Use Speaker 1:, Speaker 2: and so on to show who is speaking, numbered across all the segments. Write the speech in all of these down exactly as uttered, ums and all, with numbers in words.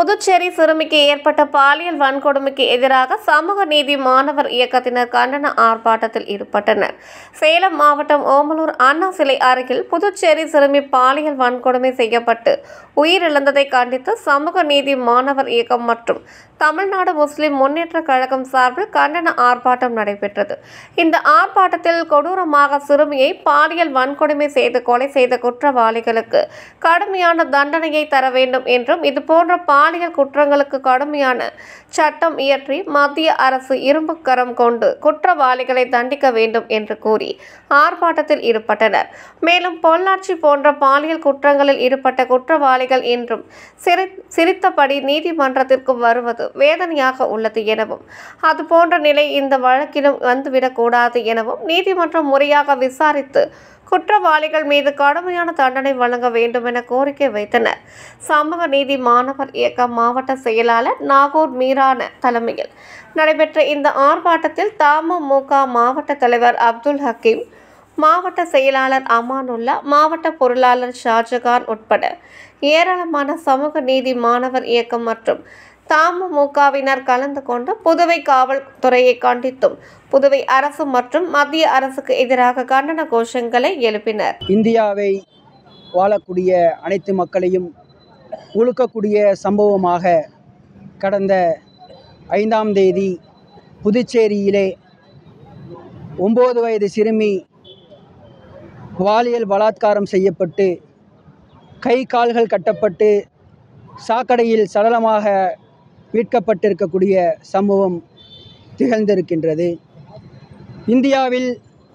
Speaker 1: புதுச்சேரி சிறுமிக்கு ஏற்பட்ட பாலியல் வன்கொடுமைக்கு எதிராக சமூக நீதி மாணவர் இயக்கத்தினர் கண்டன ஆர்ப்பாட்டத்தில் ஈடுபட்டனர். சேலம் மாவட்டம் ஓமலூர் அண்ணா சிலை அருகில் புதுச்சேரி சிறுமி பாலியல் வன்கொடுமை செய்யப்பட்டு உயிரிழந்ததை கண்டித்து சமூக நீதி மாணவர் இயக்கம் மற்றும் தமிழ்நாடு முஸ்லிம் முன்னேற்ற கழகம் சார்பில் கண்டன ஆர்ப்பாட்டம் நடைபெற்றது. இந்த ஆர்ப்பாட்டத்தில் கொடூரமாக சிறுமியை பாலியல் வன்கொடுமை செய்து கொலை செய்த குற்றவாளிகளுக்கு கடுமையான தண்டனையை தர வேண்டும் என்றும் இதுபோன்ற பாலியல் குற்றங்களுக்கு கடுமையான சட்டம் இயற்றி மத்திய அரசு இரும்பு கரம் கொண்டு குற்றவாளிகளை தண்டிக்க வேண்டும் என்று கூறி ஆர்ப்பாட்டத்தில் ஈடுபட்டனர். மேலும் பொள்ளாச்சி போன்ற பாலியல் குற்றங்களில் ஈடுபட்ட குற்றவாளிகள் என்றும் சிரி சிரித்தபடி நீதிமன்றத்திற்கு வருவது வேதனையாக உள்ளது எனவும் அதுபோன்ற நிலை இந்த வழக்கிலும் வந்துவிடக்கூடாது எனவும் நீதிமன்றம் முறையாக விசாரித்து குற்றவாளிகள் மீது கடுமையான தண்டனை வழங்க வேண்டும் என கோரிக்கை வைத்தனர். சமூக நீதி மாணவர் இயக்க மாவட்ட செயலாளர் நாகூர் மீரான தலைமையில் நடைபெற்ற இந்த ஆர்ப்பாட்டத்தில் தமுமுக மாவட்ட தலைவர் அப்துல் ஹக்கீம், மாவட்ட செயலாளர் அமானுல்லா, மாவட்ட பொருளாளர் ஷாஜகான் உட்பட ஏராளமான சமூக நீதி மாணவர் இயக்கம் மற்றும் தமுமுகவினர் கலந்து கொண்டு புதுவை காவல்துறையை கண்டித்தும் புதுவை அரசு மற்றும் மத்திய அரசுக்கு எதிராக கண்டன கோஷங்களை எழுப்பினர்.
Speaker 2: இந்தியாவை வாழக்கூடிய அனைத்து மக்களையும் உழுக்கக்கூடிய சம்பவமாக கடந்த ஐந்தாம் தேதி புதுச்சேரியிலே ஒம்பது வயது சிறுமி பாலியல் பலாத்காரம் செய்யப்பட்டு கை கால்கள் கட்டப்பட்டு சாக்கடையில் சடலமாக மீட்கப்பட்டிருக்கக்கூடிய சம்பவம் திகழ்ந்திருக்கின்றது. இந்தியாவில்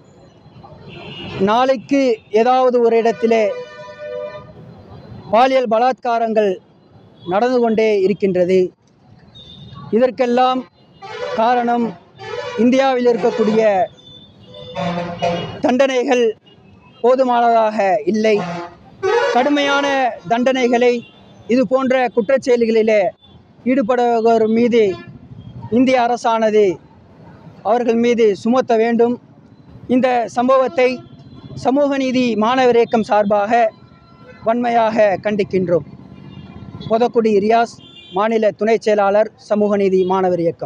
Speaker 2: நாளைக்கு ஏதாவது ஒரு இடத்திலே பாலியல் பலாத்காரங்கள் நடந்து கொண்டே இருக்கின்றது. இதற்கெல்லாம் காரணம் இந்தியாவில் இருக்கக்கூடிய தண்டனைகள் போதுமானதாக இல்லை. கடுமையான தண்டனைகளை இது போன்ற குற்றச்செயல்களிலே ஈடுபடுபவர் மீது இந்திய அரசானது அவர்கள் மீது சுமத்த வேண்டும். இந்த சம்பவத்தை சமூக நீதி மாணவர் இயக்கம் சார்பாக வன்மையாக கண்டிக்கின்றோம். பொதக்குடி ரியாஸ், மாநில துணை செயலாளர், சமூக நீதி மாணவர் இயக்கம்.